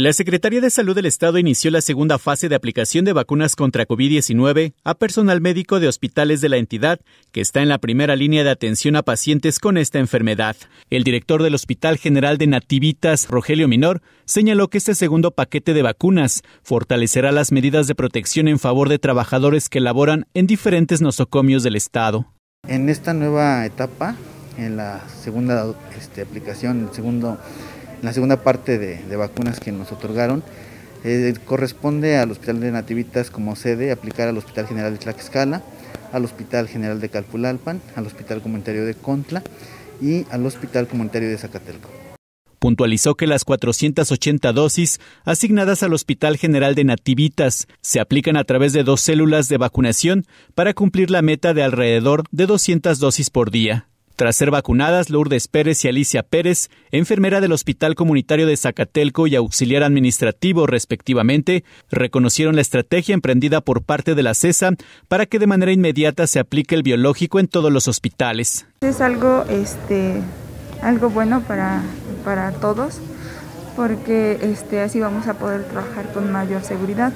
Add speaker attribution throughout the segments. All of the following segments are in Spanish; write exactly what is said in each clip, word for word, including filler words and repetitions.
Speaker 1: La Secretaría de Salud del Estado inició la segunda fase de aplicación de vacunas contra COVID diecinueve a personal médico de hospitales de la entidad, que está en la primera línea de atención a pacientes con esta enfermedad. El director del Hospital General de Nativitas, Rogelio Minor, señaló que este segundo paquete de vacunas fortalecerá las medidas de protección en favor de trabajadores que laboran en diferentes nosocomios del Estado.
Speaker 2: En esta nueva etapa, en la segunda este, aplicación, el segundo La segunda parte de, de vacunas que nos otorgaron, eh, corresponde al Hospital de Nativitas como sede aplicar al Hospital General de Tlaxcala, al Hospital General de Calpulalpan, al Hospital Comunitario de Contla y al Hospital Comunitario de Zacatelco.
Speaker 1: Puntualizó que las cuatrocientas ochenta dosis asignadas al Hospital General de Nativitas se aplican a través de dos células de vacunación para cumplir la meta de alrededor de doscientas dosis por día. Tras ser vacunadas, Lourdes Pérez y Alicia Pérez, enfermera del Hospital Comunitario de Zacatelco y auxiliar administrativo respectivamente, reconocieron la estrategia emprendida por parte de la CESA para que de manera inmediata se aplique el biológico en todos los hospitales.
Speaker 3: Es algo, este, algo bueno para, para todos, porque este, así vamos a poder trabajar con mayor seguridad.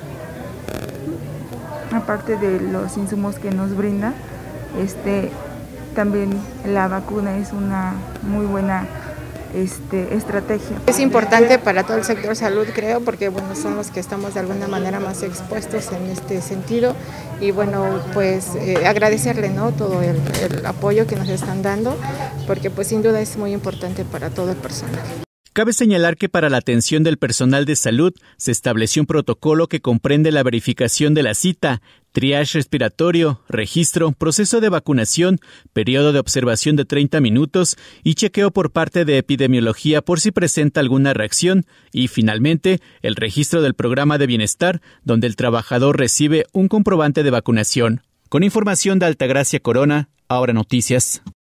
Speaker 3: Aparte de los insumos que nos brinda, este, también la vacuna es una muy buena este, estrategia.
Speaker 4: Es importante para todo el sector salud, creo, porque bueno, son los que estamos de alguna manera más expuestos en este sentido y bueno, pues eh, agradecerle, ¿no?, todo el, el apoyo que nos están dando, porque pues sin duda es muy importante para todo el personal.
Speaker 1: Cabe señalar que para la atención del personal de salud se estableció un protocolo que comprende la verificación de la cita, triage respiratorio, registro, proceso de vacunación, periodo de observación de treinta minutos y chequeo por parte de epidemiología por si presenta alguna reacción y, finalmente, el registro del programa de bienestar, donde el trabajador recibe un comprobante de vacunación. Con información de Altagracia Corona, Ahora Noticias.